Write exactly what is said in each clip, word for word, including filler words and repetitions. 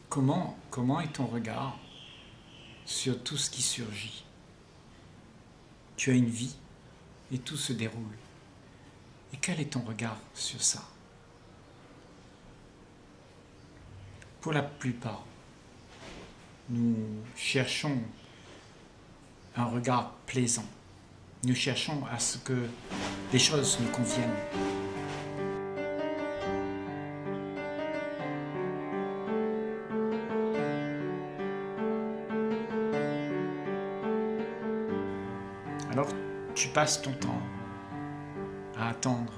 Comment, comment est ton regard sur tout ce qui surgit? Tu as une vie et tout se déroule. Et quel est ton regard sur ça? Pour la plupart, nous cherchons un regard plaisant. Nous cherchons à ce que les choses nous conviennent. Alors, tu passes ton temps à attendre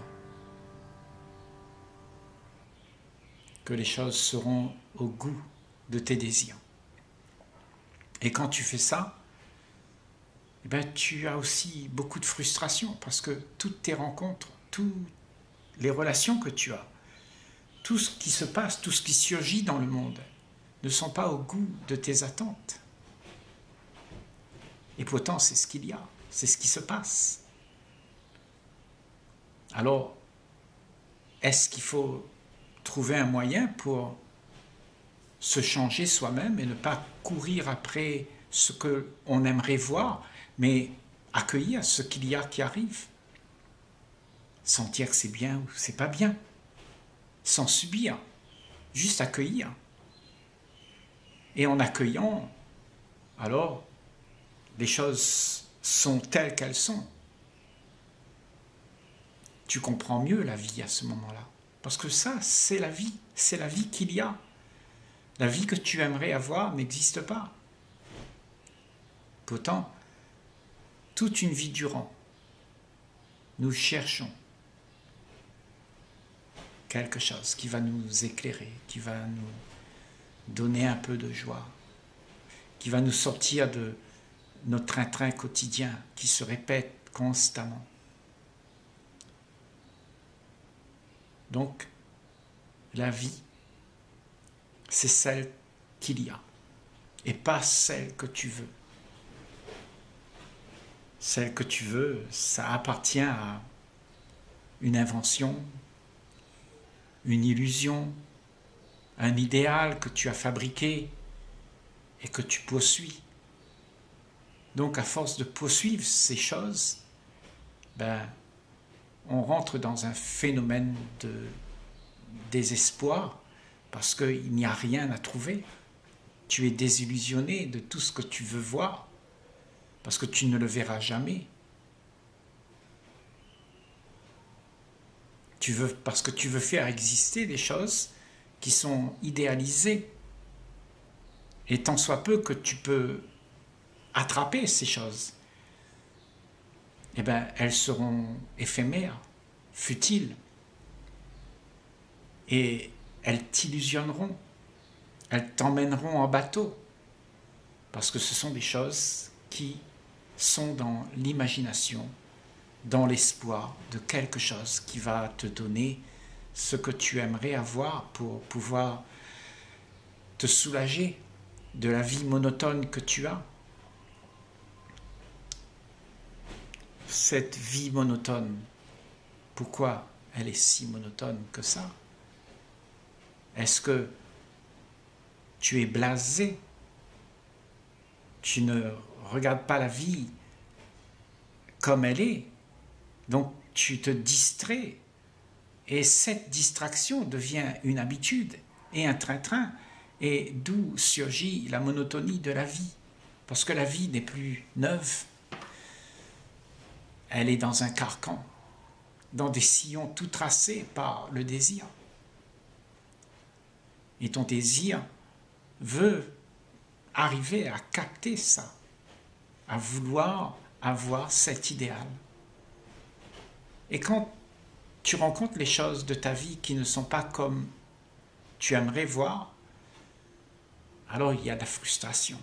que les choses seront au goût de tes désirs. Et quand tu fais ça, eh ben, tu as aussi beaucoup de frustration parce que toutes tes rencontres, toutes les relations que tu as, tout ce qui se passe, tout ce qui surgit dans le monde ne sont pas au goût de tes attentes. Et pourtant, c'est ce qu'il y a, c'est ce qui se passe. Alors, est-ce qu'il faut trouver un moyen pour se changer soi-même et ne pas courir après ce qu'on aimerait voir, mais accueillir ce qu'il y a qui arrive, sans dire que c'est bien ou c'est pas bien, sans subir, juste accueillir. Et en accueillant, alors, les choses sont telles qu'elles sont. Tu comprends mieux la vie à ce moment-là. Parce que ça, c'est la vie, c'est la vie qu'il y a. La vie que tu aimerais avoir n'existe pas. Pourtant, toute une vie durant, nous cherchons quelque chose qui va nous éclairer, qui va nous donner un peu de joie, qui va nous sortir de notre train-train quotidien qui se répète constamment. Donc, la vie, c'est celle qu'il y a, et pas celle que tu veux. Celle que tu veux, ça appartient à une invention, une illusion, un idéal que tu as fabriqué et que tu poursuis. Donc, à force de poursuivre ces choses, ben, on rentre dans un phénomène de désespoir parce qu'il n'y a rien à trouver. Tu es désillusionné de tout ce que tu veux voir parce que tu ne le verras jamais. Tu veux, parce que tu veux faire exister des choses qui sont idéalisées. Et tant soit peu que tu peux attraper ces choses, eh bien, elles seront éphémères, futiles, et elles t'illusionneront, elles t'emmèneront en bateau, parce que ce sont des choses qui sont dans l'imagination, dans l'espoir de quelque chose qui va te donner ce que tu aimerais avoir pour pouvoir te soulager de la vie monotone que tu as. Cette vie monotone, pourquoi elle est si monotone que ça? Est-ce que tu es blasé? Tu ne regardes pas la vie comme elle est, donc tu te distrais. Et cette distraction devient une habitude et un train-train, et d'où surgit la monotonie de la vie. Parce que la vie n'est plus neuve. Elle est dans un carcan, dans des sillons tout tracés par le désir. Et ton désir veut arriver à capter ça, à vouloir avoir cet idéal. Et quand tu rencontres les choses de ta vie qui ne sont pas comme tu aimerais voir, alors il y a de la frustration.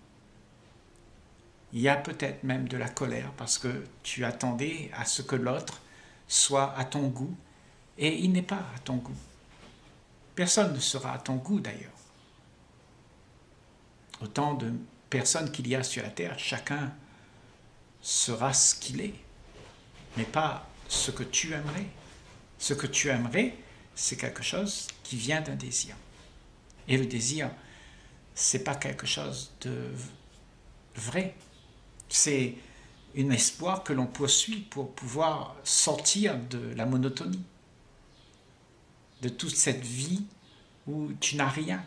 Il y a peut-être même de la colère parce que tu attendais à ce que l'autre soit à ton goût et il n'est pas à ton goût. Personne ne sera à ton goût d'ailleurs. Autant de personnes qu'il y a sur la terre, chacun sera ce qu'il est, mais pas ce que tu aimerais. Ce que tu aimerais, c'est quelque chose qui vient d'un désir. Et le désir, c'est pas quelque chose de vrai. C'est un espoir que l'on poursuit pour pouvoir sortir de la monotonie, de toute cette vie où tu n'as rien.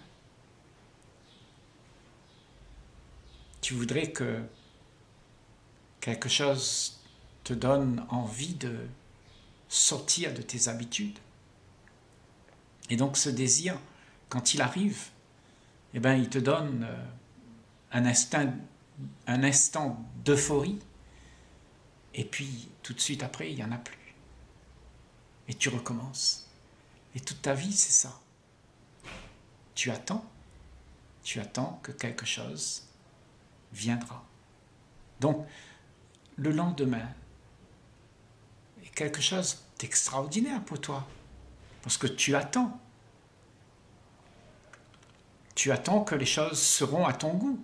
Tu voudrais que quelque chose te donne envie de sortir de tes habitudes. Et donc ce désir, quand il arrive, eh ben, il te donne un instant, un instant d'euphorie, et puis tout de suite après, il n'y en a plus. Et tu recommences. Et toute ta vie, c'est ça. Tu attends, tu attends que quelque chose viendra. Donc, le lendemain est quelque chose d'extraordinaire pour toi, parce que tu attends. Tu attends que les choses seront à ton goût.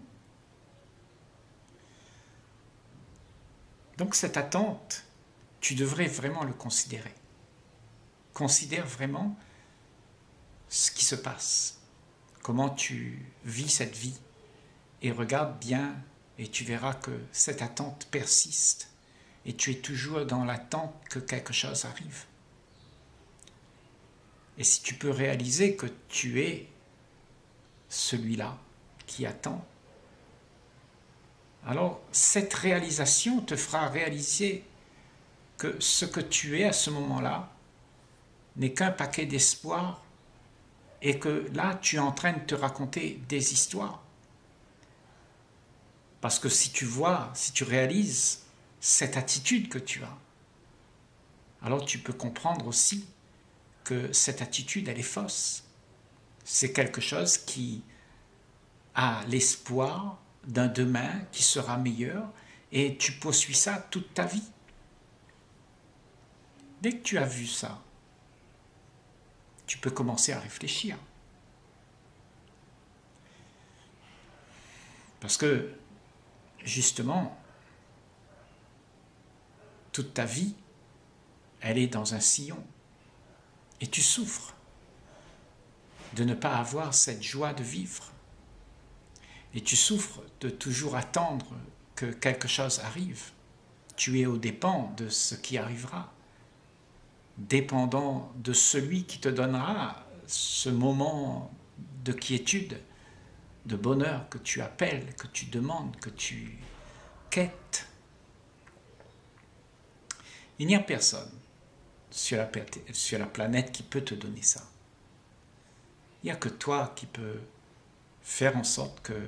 Donc cette attente, tu devrais vraiment le considérer. Considère vraiment ce qui se passe, comment tu vis cette vie, et regarde bien et tu verras que cette attente persiste et tu es toujours dans l'attente que quelque chose arrive. Et si tu peux réaliser que tu es celui-là qui attend, alors cette réalisation te fera réaliser que ce que tu es à ce moment-là n'est qu'un paquet d'espoir et que là tu es en train de te raconter des histoires. Parce que si tu vois, si tu réalises cette attitude que tu as, alors tu peux comprendre aussi que cette attitude, elle est fausse. C'est quelque chose qui a l'espoir d'un demain qui sera meilleur et tu poursuis ça toute ta vie. Dès que tu as vu ça, tu peux commencer à réfléchir. Parce que, justement, toute ta vie, elle est dans un sillon. Et tu souffres de ne pas avoir cette joie de vivre. Et tu souffres de toujours attendre que quelque chose arrive. Tu es aux dépens de ce qui arrivera, dépendant de celui qui te donnera ce moment de quiétude, de bonheur que tu appelles, que tu demandes, que tu quêtes. Il n'y a personne sur la, sur la planète qui peut te donner ça. Il n'y a que toi qui peux faire en sorte que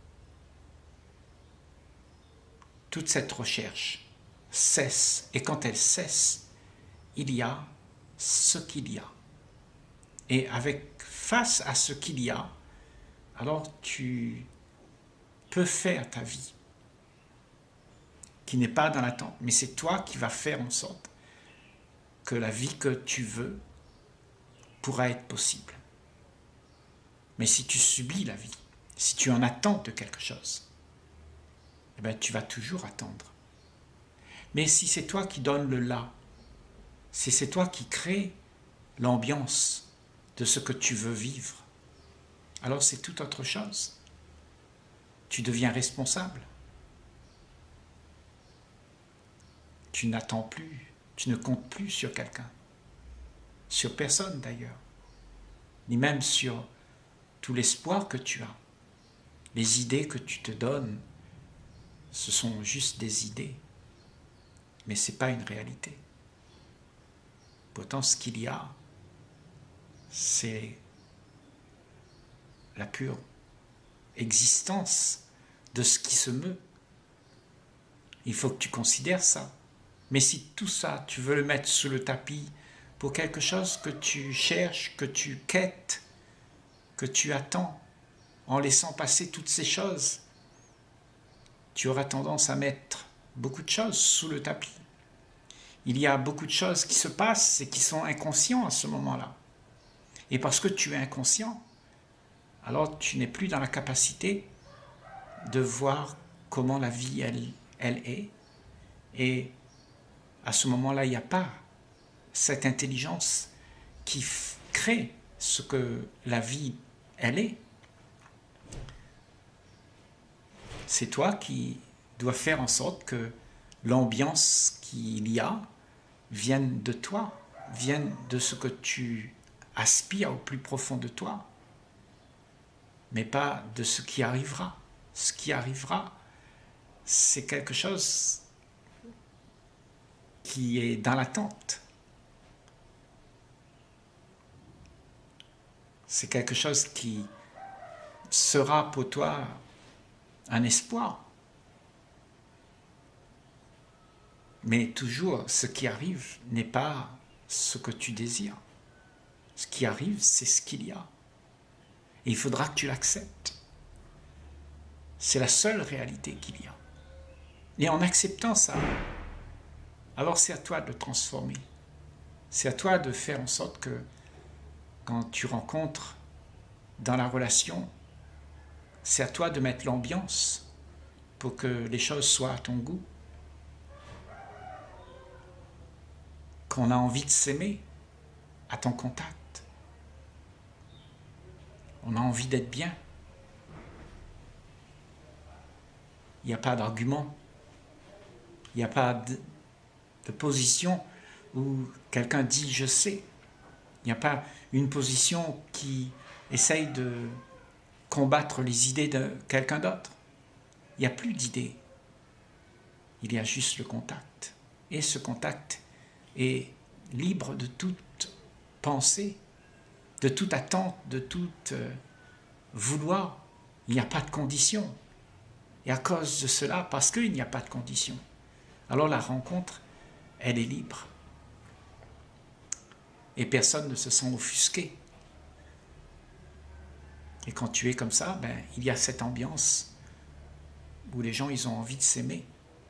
toute cette recherche cesse. Et quand elle cesse, il y a ce qu'il y a. Et avec, face à ce qu'il y a, alors tu peux faire ta vie, qui n'est pas dans l'attente. Mais c'est toi qui vas faire en sorte que la vie que tu veux pourra être possible. Mais si tu subis la vie, si tu en attends de quelque chose, eh bien, tu vas toujours attendre. Mais si c'est toi qui donnes le là, si c'est toi qui crée l'ambiance de ce que tu veux vivre, alors c'est tout autre chose. Tu deviens responsable. Tu n'attends plus, tu ne comptes plus sur quelqu'un, sur personne d'ailleurs, ni même sur tout l'espoir que tu as. Les idées que tu te donnes, ce sont juste des idées, mais ce n'est pas une réalité. Pourtant, ce qu'il y a, c'est la pure existence de ce qui se meut. Il faut que tu considères ça. Mais si tout ça, tu veux le mettre sous le tapis pour quelque chose que tu cherches, que tu quêtes, que tu attends, en laissant passer toutes ces choses, tu auras tendance à mettre beaucoup de choses sous le tapis. Il y a beaucoup de choses qui se passent et qui sont inconscients à ce moment-là. Et parce que tu es inconscient, alors tu n'es plus dans la capacité de voir comment la vie, elle, elle est. Et à ce moment-là, il n'y a pas cette intelligence qui crée ce que la vie, elle est. c'est toi qui dois faire en sorte que l'ambiance qu'il y a vienne de toi, vienne de ce que tu aspires au plus profond de toi, mais pas de ce qui arrivera. Ce qui arrivera, c'est quelque chose qui est dans l'attente. C'est quelque chose qui sera pour toi un espoir. Mais toujours, ce qui arrive n'est pas ce que tu désires. Ce qui arrive, c'est ce qu'il y a. Et il faudra que tu l'acceptes. C'est la seule réalité qu'il y a. Et en acceptant ça, alors c'est à toi de le transformer. C'est à toi de faire en sorte que quand tu rencontres dans la relation, c'est à toi de mettre l'ambiance pour que les choses soient à ton goût. Qu'on a envie de s'aimer à ton contact. On a envie d'être bien. Il n'y a pas d'argument. Il n'y a pas de, de position où quelqu'un dit « je sais ». Il n'y a pas une position qui essaye de combattre les idées de quelqu'un d'autre. Il n'y a plus d'idées. Il y a juste le contact. Et ce contact est libre de toute pensée, de toute attente, de tout euh, vouloir. Il n'y a pas de condition. Et à cause de cela, parce qu'il n'y a pas de condition, alors la rencontre, elle est libre. Et personne ne se sent offusqué. Et quand tu es comme ça, ben, il y a cette ambiance où les gens ils ont envie de s'aimer.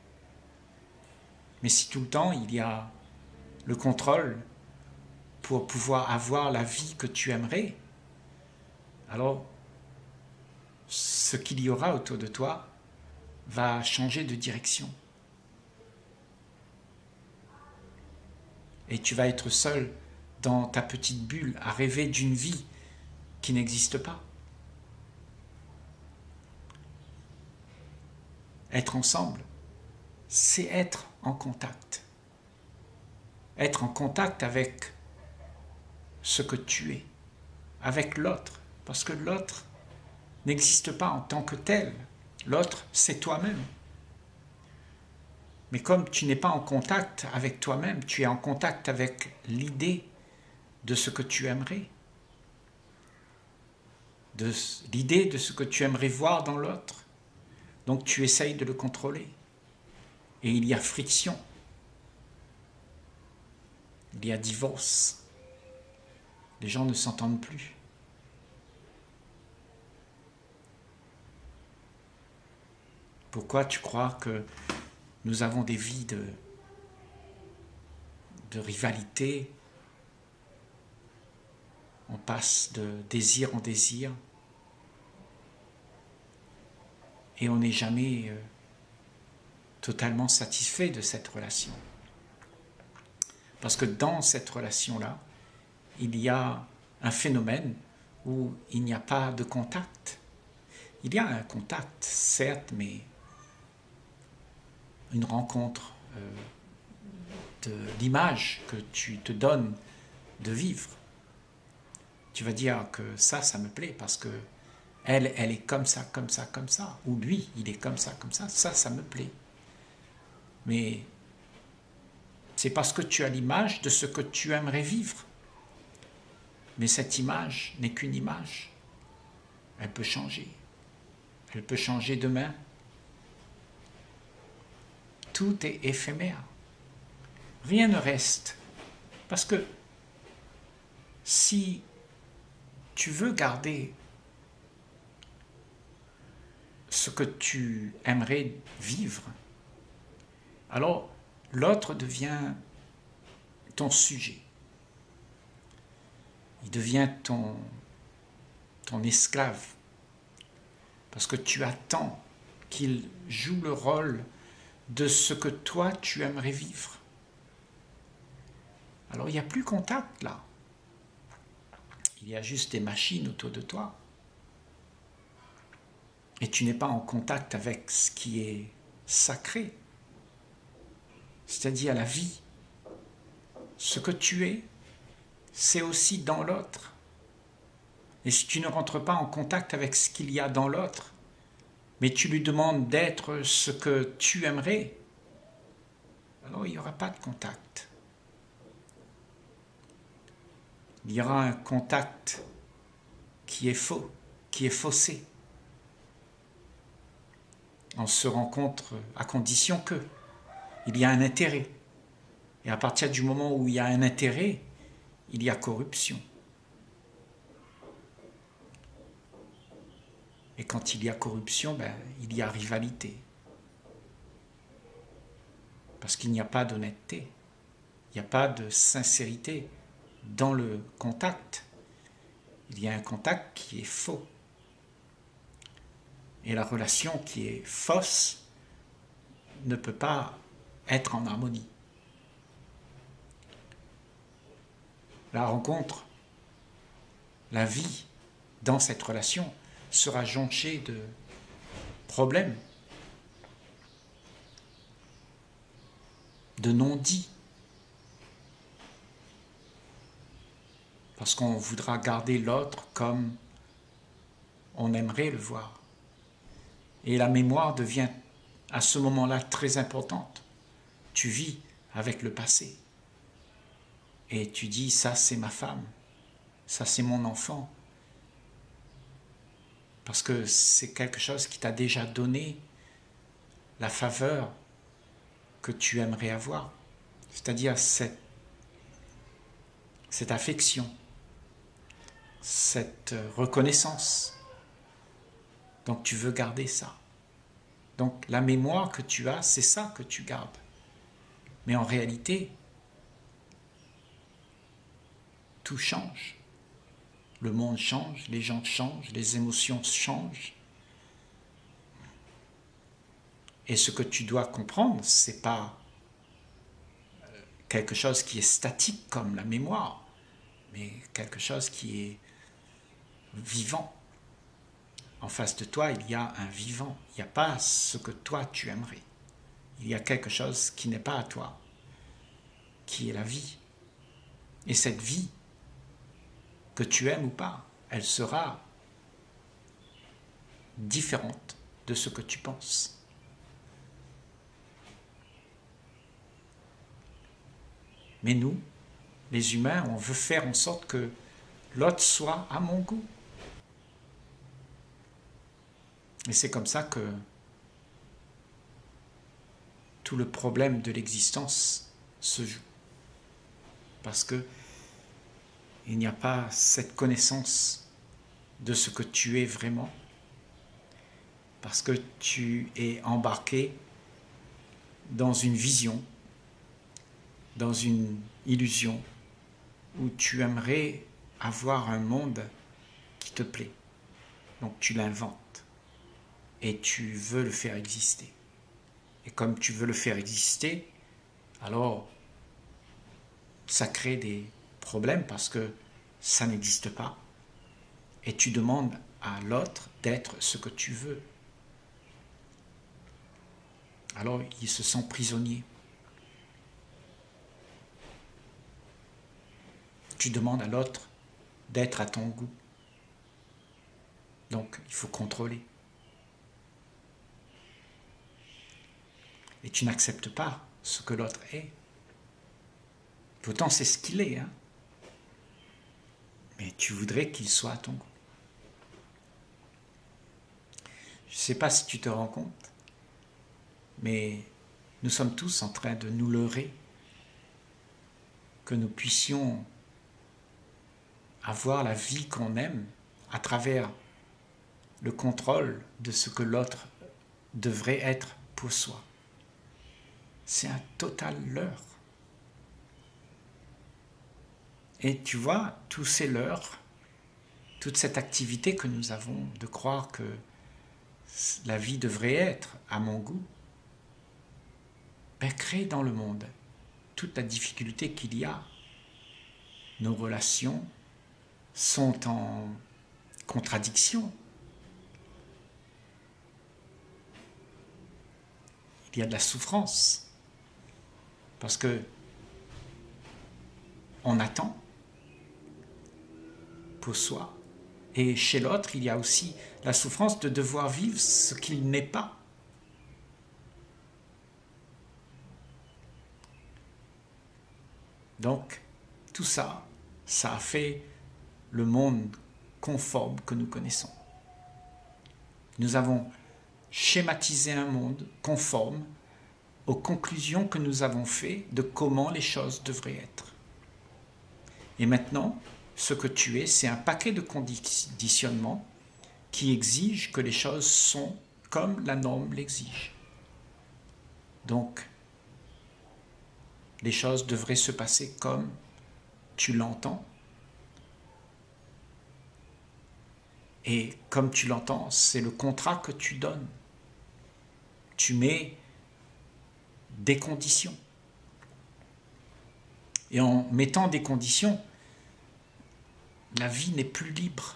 Mais si tout le temps il y a le contrôle pour pouvoir avoir la vie que tu aimerais, alors ce qu'il y aura autour de toi va changer de direction. Et tu vas être seul dans ta petite bulle à rêver d'une vie qui n'existe pas. Être ensemble, c'est être en contact. Être en contact avec ce que tu es, avec l'autre, parce que l'autre n'existe pas en tant que tel. L'autre, c'est toi-même. Mais comme tu n'es pas en contact avec toi-même, tu es en contact avec l'idée de ce que tu aimerais, de l'idée de ce que tu aimerais voir dans l'autre. Donc tu essayes de le contrôler. Et il y a friction. Il y a divorce. Les gens ne s'entendent plus. Pourquoi tu crois que nous avons des vies de, de rivalité? On passe de désir en désir. Et on n'est jamais euh, totalement satisfait de cette relation. Parce que dans cette relation-là, il y a un phénomène où il n'y a pas de contact. Il y a un contact, certes, mais une rencontre euh, de l'image que tu te donnes de vivre. Tu vas dire que ça, ça me plaît parce que elle, elle est comme ça, comme ça, comme ça. Ou lui, il est comme ça, comme ça. Ça, ça me plaît. Mais c'est parce que tu as l'image de ce que tu aimerais vivre. Mais cette image n'est qu'une image. Elle peut changer. Elle peut changer demain. Tout est éphémère. Rien ne reste. Parce que si tu veux garder ce que tu aimerais vivre, alors l'autre devient ton sujet. Il devient ton, ton esclave. Parce que tu attends qu'il joue le rôle de ce que toi tu aimerais vivre. Alors il n'y a plus contact là. Il y a juste des machines autour de toi. Et tu n'es pas en contact avec ce qui est sacré, c'est-à-dire la vie. Ce que tu es, c'est aussi dans l'autre. Et si tu ne rentres pas en contact avec ce qu'il y a dans l'autre, mais tu lui demandes d'être ce que tu aimerais, alors il n'y aura pas de contact. Il y aura un contact qui est faux, qui est faussé. On se rencontre à condition que il y a un intérêt. Et à partir du moment où il y a un intérêt, il y a corruption. Et quand il y a corruption, ben, il y a rivalité. Parce qu'il n'y a pas d'honnêteté, il n'y a pas de sincérité dans le contact. Il y a un contact qui est faux. Et la relation qui est fausse ne peut pas être en harmonie. La rencontre, la vie dans cette relation sera jonchée de problèmes, de non-dits, parce qu'on voudra garder l'autre comme on aimerait le voir. Et la mémoire devient à ce moment-là très importante. Tu vis avec le passé. Et tu dis, ça c'est ma femme, ça c'est mon enfant. Parce que c'est quelque chose qui t'a déjà donné la faveur que tu aimerais avoir. C'est-à-dire cette, cette affection, cette reconnaissance. Donc tu veux garder ça. Donc la mémoire que tu as, c'est ça que tu gardes. Mais en réalité, tout change. Le monde change, les gens changent, les émotions changent. Et ce que tu dois comprendre, ce n'est pas quelque chose qui est statique comme la mémoire, mais quelque chose qui est vivant. En face de toi, il y a un vivant. Il n'y a pas ce que toi tu aimerais. Il y a quelque chose qui n'est pas à toi, qui est la vie. Et cette vie, que tu aimes ou pas, elle sera différente de ce que tu penses. Mais nous, les humains, on veut faire en sorte que l'autre soit à mon goût. Et c'est comme ça que tout le problème de l'existence se joue. Parce que il n'y a pas cette connaissance de ce que tu es vraiment, parce que tu es embarqué dans une vision, dans une illusion, où tu aimerais avoir un monde qui te plaît. Donc tu l'inventes et tu veux le faire exister. Et comme tu veux le faire exister, alors ça crée des problème parce que ça n'existe pas et tu demandes à l'autre d'être ce que tu veux. Alors il se sent prisonnier. Tu demandes à l'autre d'être à ton goût. Donc il faut contrôler. Et tu n'acceptes pas ce que l'autre est. Pourtant c'est ce qu'il est, hein. Mais tu voudrais qu'il soit à ton goût. Je ne sais pas si tu te rends compte, mais nous sommes tous en train de nous leurrer, que nous puissions avoir la vie qu'on aime à travers le contrôle de ce que l'autre devrait être pour soi. C'est un total leurre. Et tu vois, tous ces leurres, toute cette activité que nous avons de croire que la vie devrait être à mon goût, ben, crée dans le monde toute la difficulté qu'il y a. Nos relations sont en contradiction. il y a de la souffrance. Parce que on attend pour soi. Et chez l'autre, il y a aussi la souffrance de devoir vivre ce qu'il n'est pas. Donc, tout ça, ça a fait le monde conforme que nous connaissons. Nous avons schématisé un monde conforme aux conclusions que nous avons faites de comment les choses devraient être. Et maintenant, ce que tu es, c'est un paquet de conditionnements qui exigent que les choses sont comme la norme l'exige. Donc, les choses devraient se passer comme tu l'entends. Et comme tu l'entends, c'est le contrat que tu donnes. Tu mets des conditions. Et en mettant des conditions, la vie n'est plus libre.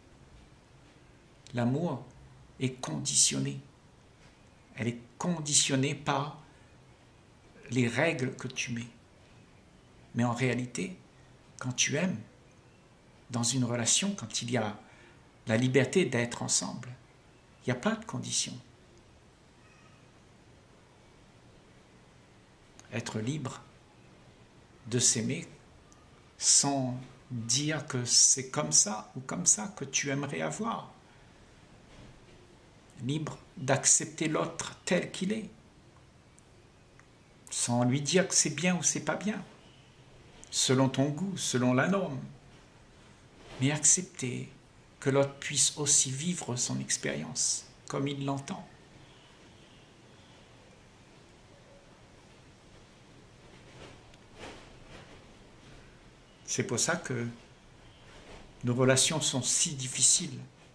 L'amour est conditionné. Elle est conditionnée par les règles que tu mets. Mais en réalité, quand tu aimes, dans une relation, quand il y a la liberté d'être ensemble, il n'y a pas de conditions. Être libre de s'aimer sans dire que c'est comme ça ou comme ça que tu aimerais avoir. Libre d'accepter l'autre tel qu'il est, sans lui dire que c'est bien ou c'est pas bien, selon ton goût, selon la norme, mais accepter que l'autre puisse aussi vivre son expérience comme il l'entend. C'est pour ça que nos relations sont si difficiles.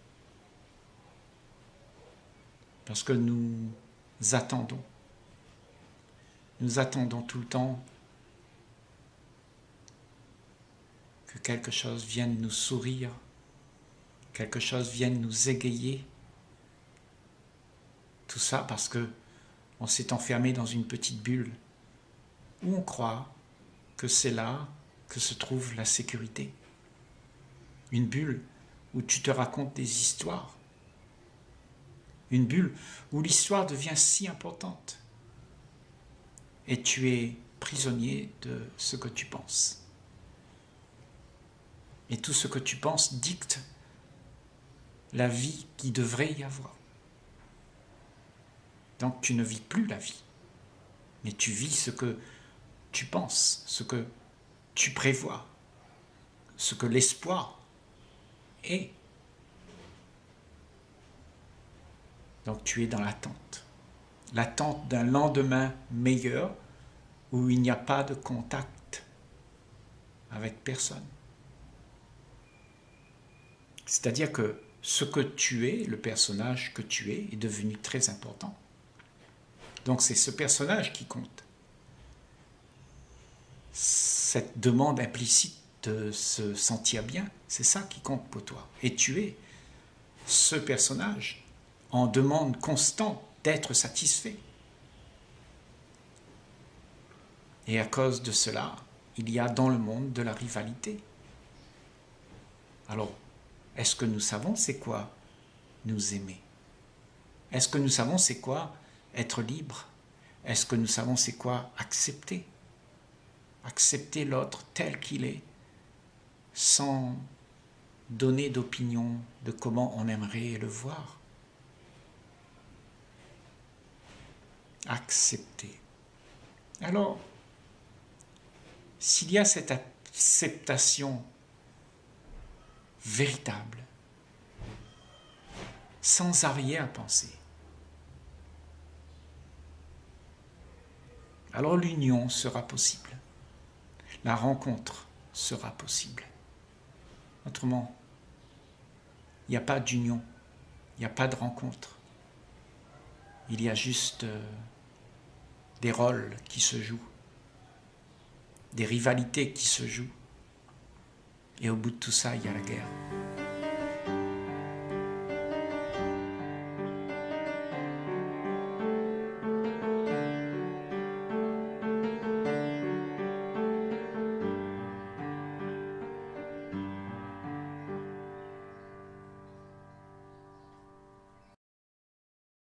Parce que nous attendons. Nous attendons tout le temps que quelque chose vienne nous sourire, quelque chose vienne nous égayer. Tout ça parce que on s'est enfermé dans une petite bulle où on croit que c'est là que se trouve la sécurité. Une bulle où tu te racontes des histoires. Une bulle où l'histoire devient si importante. Et tu es prisonnier de ce que tu penses. Et tout ce que tu penses dicte la vie qui devrait y avoir. Donc tu ne vis plus la vie, mais tu vis ce que tu penses, ce que tu prévois, ce que l'espoir est. Donc tu es dans l'attente. L'attente d'un lendemain meilleur où il n'y a pas de contact avec personne. C'est-à-dire que ce que tu es, le personnage que tu es, est devenu très important. Donc c'est ce personnage qui compte. Cette demande implicite de se sentir bien, c'est ça qui compte pour toi. Et tu es ce personnage en demande constante d'être satisfait. Et à cause de cela, il y a dans le monde de la rivalité. Alors, est-ce que nous savons c'est quoi nous aimer? Est-ce que nous savons c'est quoi être libre? Est-ce que nous savons c'est quoi accepter? Accepter l'autre tel qu'il est, sans donner d'opinion de comment on aimerait le voir. Accepter. Alors, s'il y a cette acceptation véritable, sans arrière-pensée, alors l'union sera possible. La rencontre sera possible. Autrement, il n'y a pas d'union, il n'y a pas de rencontre. Il y a juste euh, des rôles qui se jouent, des rivalités qui se jouent. Et au bout de tout ça, il y a la guerre.